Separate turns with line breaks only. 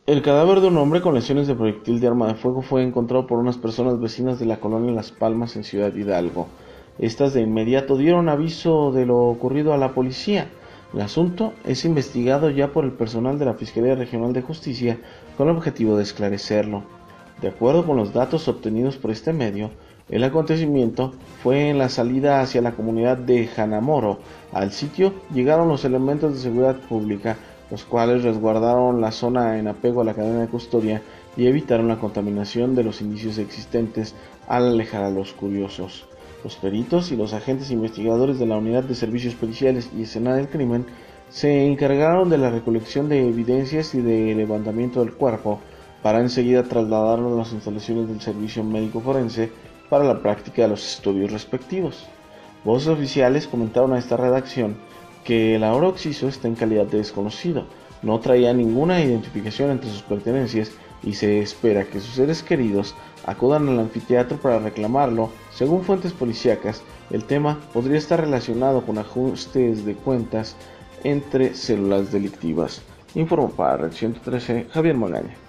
El cadáver de un hombre con lesiones de proyectil de arma de fuego fue encontrado por unas personas vecinas de la colonia Las Palmas en Ciudad Hidalgo. Estas de inmediato dieron aviso de lo ocurrido a la policía. El asunto es investigado ya por el personal de la Fiscalía Regional de Justicia con el objetivo de esclarecerlo. De acuerdo con los datos obtenidos por este medio, el acontecimiento fue en la salida hacia la comunidad de Hanamoro. Al sitio llegaron los elementos de seguridad pública, los cuales resguardaron la zona en apego a la cadena de custodia y evitaron la contaminación de los indicios existentes al alejar a los curiosos. Los peritos y los agentes investigadores de la Unidad de Servicios Periciales y Escena del Crimen se encargaron de la recolección de evidencias y de levantamiento del cuerpo para enseguida trasladarlo a las instalaciones del Servicio Médico Forense para la práctica de los estudios respectivos. Voces oficiales comentaron a esta redacción que el ahora occiso está en calidad de desconocido, no traía ninguna identificación entre sus pertenencias y se espera que sus seres queridos acudan al anfiteatro para reclamarlo. Según fuentes policíacas, el tema podría estar relacionado con ajustes de cuentas entre células delictivas. Informó para Reacción 13 Javier Magaña.